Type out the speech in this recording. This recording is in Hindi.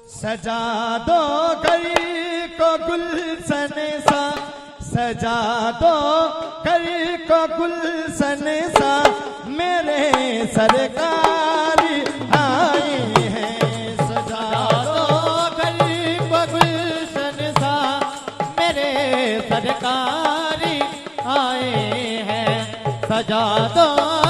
सजा दो गली को गुलशन सा, सजा दो गली को गुलशन सा, मेरे सरकारी आई हैं। सजा दो गली को गुलशन सा, मेरे सरकारी आए हैं। सजा दो